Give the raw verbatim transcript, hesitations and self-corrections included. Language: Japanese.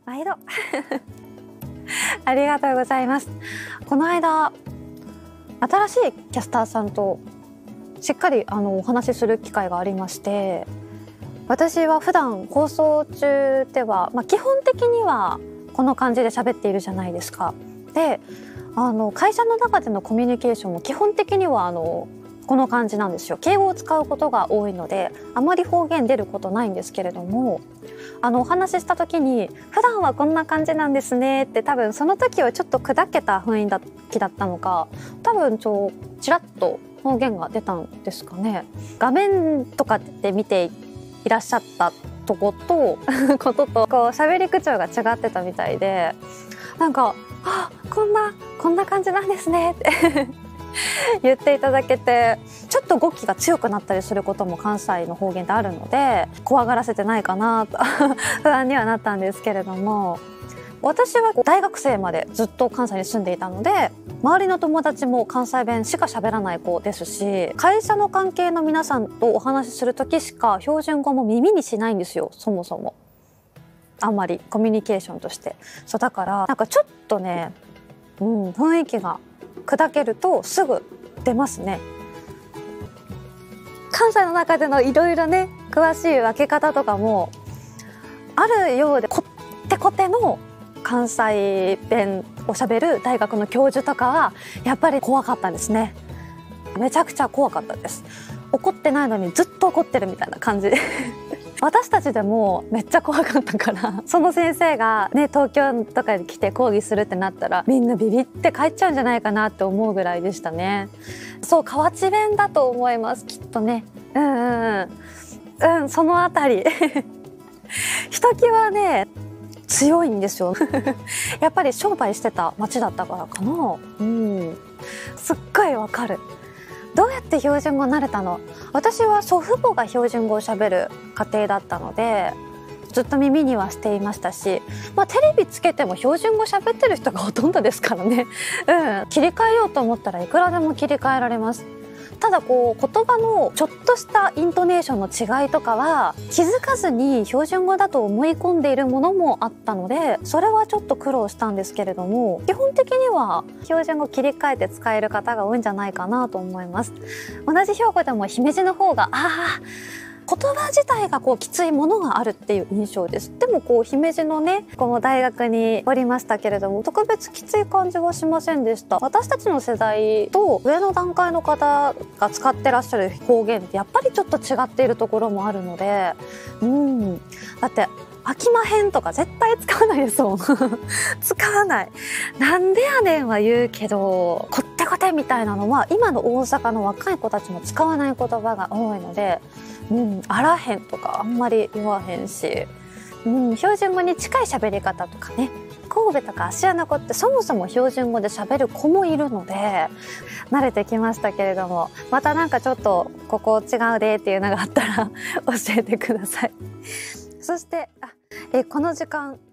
毎度ありがとうございます。この間新しいキャスターさんとしっかりあのお話しする機会がありまして、私は普段放送中では、まあ、基本的にはこの感じで喋っているじゃないですか。で、あの会社の中でのコミュニケーションも基本的にはあのこの感じなんですよ。敬語を使うことが多いのであまり方言出ることないんですけれども、あのお話しした時に普段はこんな感じなんですねって、多分その時はちょっと砕けた雰囲気だったのか、多分ちょちらっと方言が出たんですかね。画面とかで見ていらっしゃったとことこととこう喋り口調が違ってたみたいで、なんか「あ、こんなこんな感じなんですね」って言っていただけて、ちょっと語気が強くなったりすることも関西の方言であるので怖がらせてないかなと不安にはなったんですけれども、私は大学生までずっと関西に住んでいたので、周りの友達も関西弁しか喋らない子ですし、会社の関係の皆さんとお話しする時しか標準語も耳にしないんですよ、そもそも。あんまりコミュニケーションとして。そうだからなんかちょっとね、うん、雰囲気が砕けるとすぐ出ますね。関西の中でのいろいろね詳しい分け方とかもあるようで、こってこての関西弁をしゃべる大学の教授とかはやっぱり怖かったんですね。めちゃくちゃ怖かったです。怒ってないのにずっと怒ってるみたいな感じで私たちでもめっちゃ怖かったから、その先生がね東京とかに来て講義するってなったらみんなビビって帰っちゃうんじゃないかなって思うぐらいでしたね。そう、河内弁だと思います、きっとね。うんうんうん、そのあたりひときわね強いんですよやっぱり商売してた町だったからかな。うん、すっごいわかる。どうやって標準語になれたの？私は祖父母が標準語をしゃべる家庭だったのでずっと耳にはしていましたし、まあ、テレビつけても標準語しゃべってる人がほとんどですからね、うん、切り替えようと思ったらいくらでも切り替えられます。ただこう言葉のちょっとしたイントネーションの違いとかは気づかずに標準語だと思い込んでいるものもあったので、それはちょっと苦労したんですけれども、基本的には標準語切り替えて使える方が多いんじゃないかなと思います。同じ兵庫でも姫路の方があー言葉自体がこうきついものがあるっていう印象です。でもこう姫路のねこの大学におりましたけれども、特別きつい感じはしませんでした。私たちの世代と上の段階の方が使ってらっしゃる方言ってやっぱりちょっと違っているところもあるので、うんだって飽きまへんとか絶対使わないですもん使わない。なんでやねんは言うけどこってこてみたいなのは今の大阪の若い子たちも使わない言葉が多いので、うん、あらへんとかあんまり言わへんし、うん、標準語に近い喋り方とかね、神戸とか芦屋の子ってそもそも標準語で喋る子もいるので慣れてきましたけれども、またなんかちょっとここ違うでっていうのがあったら教えてくださいそしてあえこの時間